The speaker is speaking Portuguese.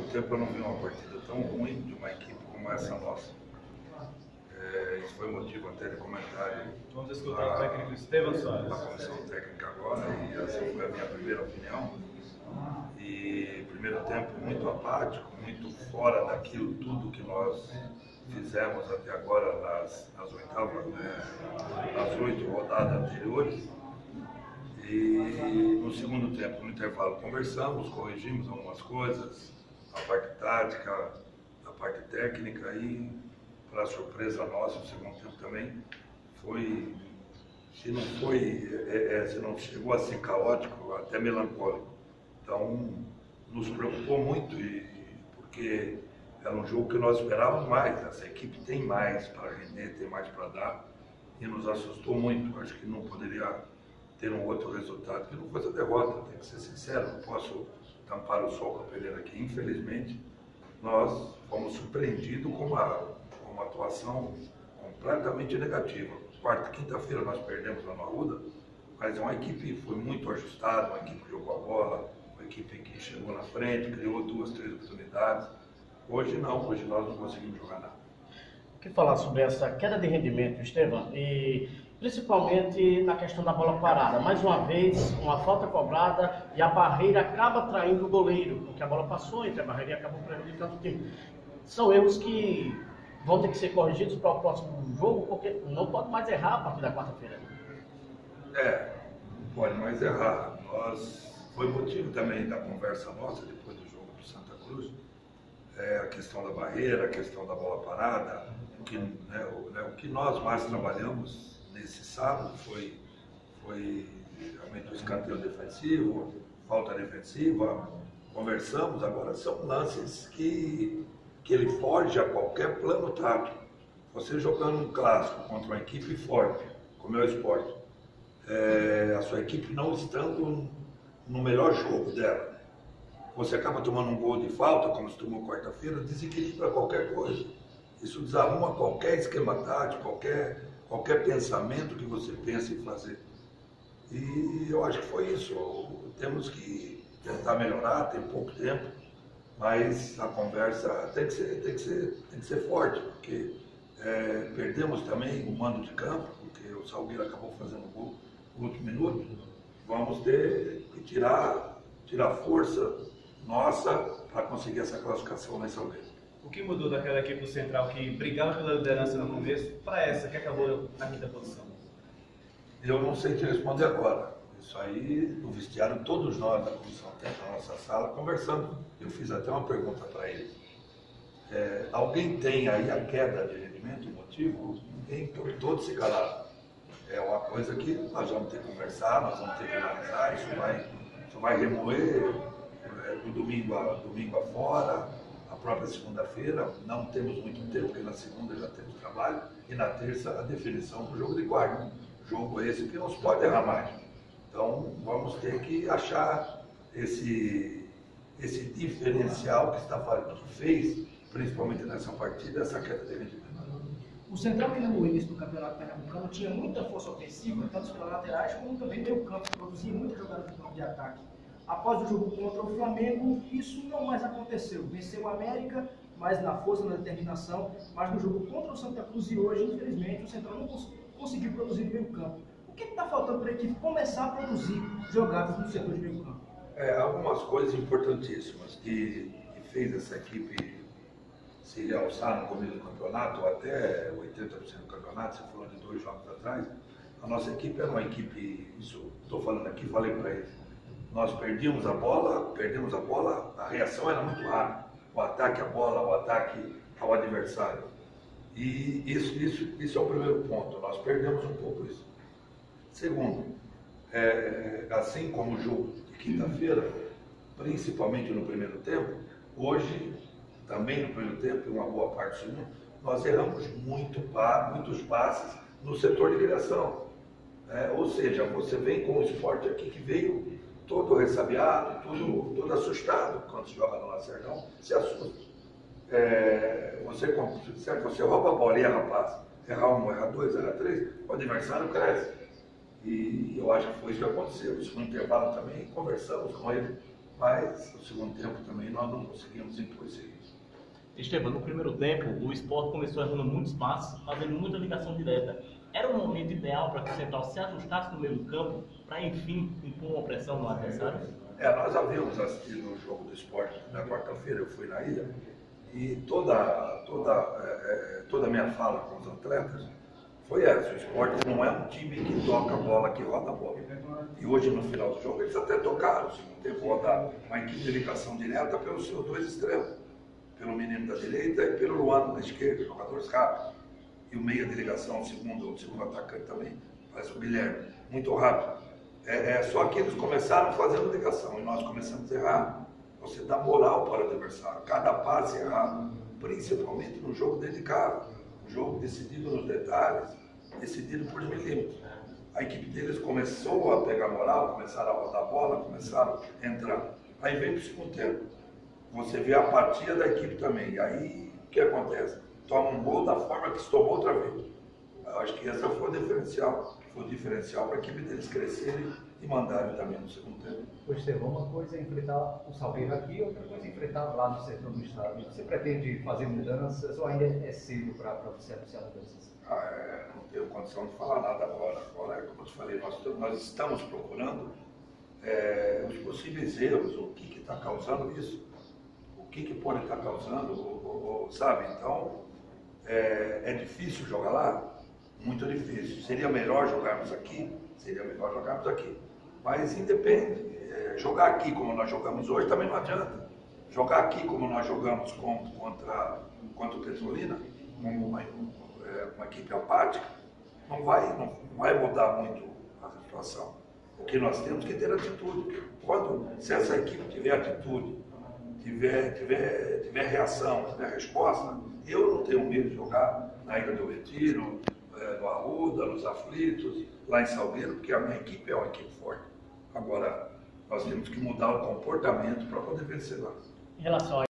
tempo eu não vi uma partida tão ruim de uma equipe como essa nossa. Isso foi motivo até de comentário. Vamos escutar o técnico Estevam Soares. Na comissão técnica agora, e essa foi a minha primeira opinião. E primeiro tempo muito apático, muito fora daquilo tudo que nós fizemos até agora nas oitavas, nas 8 rodadas anteriores. E no segundo tempo, no intervalo, conversamos, corrigimos algumas coisas, a parte tática, a parte técnica, e para surpresa nossa, o segundo tempo também foi, se não chegou a ser caótico, até melancólico. Então, nos preocupou muito, porque era um jogo que nós esperávamos mais. Essa equipe tem mais para render, tem mais para dar, e nos assustou muito. Acho que não poderia ter um outro resultado que não fosse a derrota, tem que ser sincero, não posso tampar o sol com a peneira aqui. Infelizmente, nós fomos surpreendidos com uma atuação completamente negativa. Quarta e quinta-feira nós perdemos lá no Arruda, mas é uma equipe que foi muito ajustada, uma equipe que jogou a bola, uma equipe que chegou na frente, criou 2, 3 oportunidades. Hoje não, hoje nós não conseguimos jogar nada. O que falar sobre essa queda de rendimento, Estevam? E principalmente na questão da bola parada. Mais uma vez, uma falta cobrada e a barreira acaba traindo o goleiro, porque a bola passou entre a barreira e acabou prejudicando o time. São erros que vão ter que ser corrigidos para o próximo jogo, porque não pode mais errar a partir da quarta-feira. Não pode mais errar. Foi motivo também da conversa nossa depois do jogo do Santa Cruz, a questão da barreira, a questão da bola parada. O que nós mais trabalhamos nesse sábado foi realmente o escanteio defensivo, falta defensiva. Conversamos, agora são lances que ele foge a qualquer plano tático. Você jogando um clássico contra uma equipe forte, como é o Sport, a sua equipe não estando no melhor jogo dela, você acaba tomando um gol de falta, como se tomou quarta-feira, desequilibra qualquer coisa. Isso desarruma qualquer esquema tático, qualquer pensamento que você pense em fazer. E eu acho que foi isso. Temos que tentar melhorar, tem pouco tempo, mas a conversa tem que ser forte, porque perdemos também o mando de campo, porque o Salgueiro acabou fazendo o gol no último minuto. Vamos ter que tirar força nossa para conseguir essa classificação nesse Salgueiro. O que mudou daquela equipe do Central que brigava pela liderança no começo para essa que acabou na quinta posição? Eu não sei te responder agora. Isso aí, no vestiário, todos nós da comissão técnica, na nossa sala, conversando. Eu fiz até uma pergunta para eles. Alguém tem aí a queda de rendimento, o motivo? Ninguém, todos se calaram. É uma coisa que nós vamos ter que conversar, nós vamos ter que analisar, isso vai remoer do domingo afora, a própria segunda-feira. Não temos muito tempo, porque na segunda já temos trabalho, e na terça a definição do jogo de quarta. Jogo esse que não se pode errar mais. Então vamos ter que achar esse diferencial que fez, principalmente nessa partida, essa queda de rendimento. O Central, que no início do campeonato pernambucano tinha muita força ofensiva, tanto pelas laterais como também meio campo, produzia muita jogada no campo de ataque. Após o jogo contra o Flamengo, isso não mais aconteceu. Venceu o América, mas na força, na determinação, mas no jogo contra o Santa Cruz e hoje, infelizmente, o Central não conseguiu produzir no meio campo. O que está faltando para a equipe começar a produzir jogadas no setor de meio campo? Algumas coisas importantíssimas que fez essa equipe se realçar no começo do campeonato, até 80% do campeonato, você falou de 2 jogos atrás. A nossa equipe era uma equipe, isso estou falando aqui, falei para eles, nós perdemos a bola, a reação era muito rápida, o ataque à bola, o ataque ao adversário. E isso é o primeiro ponto, nós perdemos um pouco isso. Segundo, assim como o jogo de quinta-feira, principalmente no primeiro tempo, hoje, também no primeiro tempo e uma boa parte do segundo, nós erramos muitos passes no setor de criação. Ou seja, você vem com o Sport aqui que veio todo ressabiado, todo assustado quando se joga no Lacerdão, se assusta. Você rouba a bola e erra passe. Errar 1, errar 2, errar 3, o adversário cresce. E eu acho que foi isso que aconteceu. No segundo intervalo também conversamos com ele, mas no segundo tempo também e nós não conseguimos impor isso. Estevam, no primeiro tempo, o Sport começou errando muitos passes, fazendo muita ligação direta. Era o momento ideal para que o Central se ajustasse no meio do campo, para enfim impor uma pressão no adversário? Nós havíamos assistido o jogo do Sport na quarta-feira, eu fui na ilha, e toda a minha fala com os atletas foi essa: o Sport não é um time que toca a bola, que roda a bola. E hoje, no final do jogo, eles até tocaram, se não teve uma equipe de ligação direta pelos seus dois extremos, pelo menino da direita e pelo Luano da esquerda, jogadores rápidos. E o meia de ligação, o segundo atacante também, parece o Guilherme, muito rápido. Só que eles começaram fazendo ligação e nós começamos a errar. Você dá moral para o adversário, cada passe errado, principalmente no jogo delicado, um jogo decidido nos detalhes, decidido por milímetros. A equipe deles começou a pegar moral, começaram a rodar a bola, começaram a entrar. Aí vem para o segundo tempo. Você vê a apatia da equipe também. E aí o que acontece? Toma um gol da forma que se tomou outra vez. Eu acho que esse foi o diferencial. Foi o diferencial para a equipe deles crescerem e mandarem também no segundo tempo. Pois, Estevão, uma coisa é enfrentar o Salgueiro aqui, outra coisa é enfrentar lá no sertão do estado. Você pretende fazer mudanças ou ainda é cedo para você anunciar mudanças? Não tenho condição de falar nada agora. Agora, como eu te falei, nós estamos procurando os possíveis erros, o que está causando isso, o que pode estar causando, sabe? Então, é difícil jogar lá? Muito difícil. Seria melhor jogarmos aqui? Seria melhor jogarmos aqui. Mas independe. Jogar aqui como nós jogamos hoje também não adianta. Jogar aqui como nós jogamos contra o Petrolina, uma equipe apática, não vai mudar muito a situação. Porque nós temos que ter atitude. Se essa equipe tiver atitude, tiver reação, tiver resposta, eu não tenho medo de jogar na Ilha do Retiro, no Arruda, nos Aflitos, lá em Salgueiro, porque a minha equipe é uma equipe forte. Agora, nós temos que mudar o comportamento para poder vencer lá. Em relação